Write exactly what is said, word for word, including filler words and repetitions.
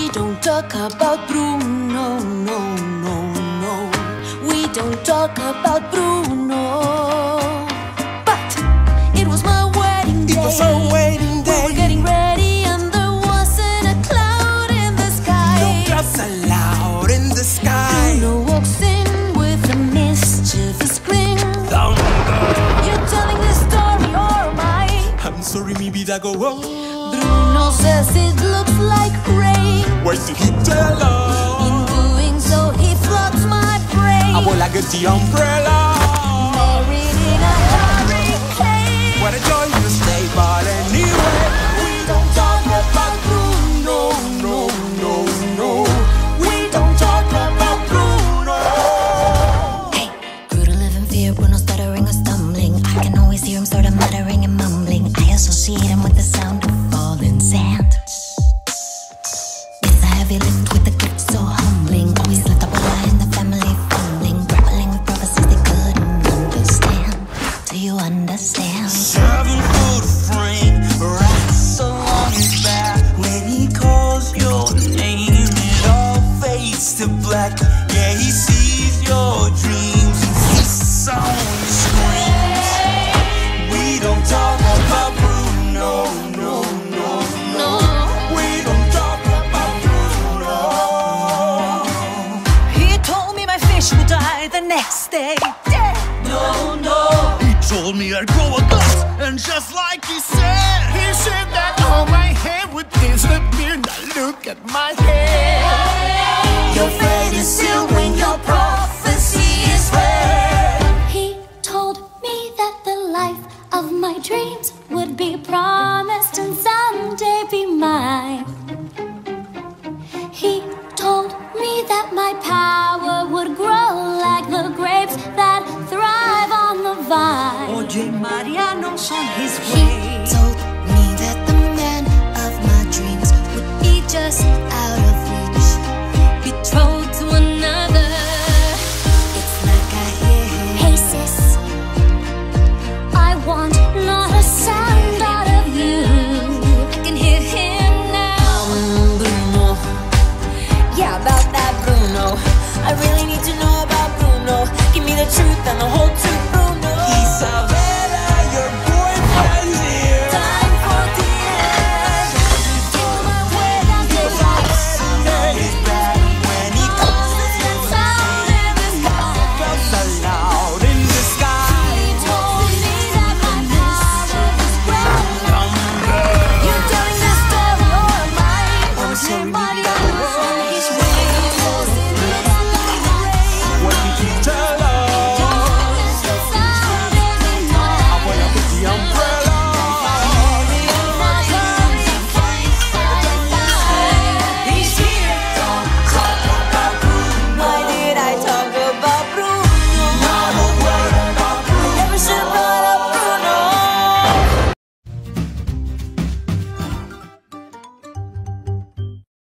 We don't talk about Bruno, no, no, no. We don't talk about Bruno. But it was my wedding day. It was our wedding day. We were getting ready and there wasn't a cloud in the sky. No clouds allowed in the sky. Bruno walks in with a mischievous grin. Thunder. You're telling this story or am I? I'm sorry, mi vida go on. Bruno says it looks like rain. Why did he tell us? In doing so, he floods my brain. I will like a the umbrella. Married in a hurricane. What a joyous day, but anyway, We don't talk about Bruno, no, no, no. We don't talk about Bruno. Hey, grew to live in fear, Bruno stuttering or stumbling. I can always hear him sort of muttering and mumbling. I associate him with the sound of falling sand. It's a heavy lift with a gift so humbling. Always left up a lie in the family fumbling, grappling with prophecies they couldn't understand. Do you understand? Seven foot frame, rats along his back. When he calls your name, it all fades to black. Yeah, he sees your dreams and his song screams. We don't talk about Bruno, no, no, no. We don't talk about Bruno. He told me my fish would die the next day. Yeah. No, no. He told me I'd grow a gut, and just like he said, He said that all my hair would disappear. Now look at my hair. Your fate is sealed when your prophecy is read. He told me that the life of my dreams would be promised and someday be mine. He told me that my power would grow like the grapes that thrive on the vine. Oye, María, no son his He ways. told me that the man of my dreams would be just out of reach, betrothed to another. It's like I hear him. Hey sis, I want not a sound out of you. I can hear him now. Um, Bruno. Yeah, about that Bruno. I really need to know about Bruno. Give me the truth and the whole truth, Bruno. Isabella, your boyfriend's here. Time for the end. Give my way down the Sunday is back when he calls the sound in the sky. clouds allowed in the sky. He told me that my power was great. You're telling this story or am I? I'm sorry, mi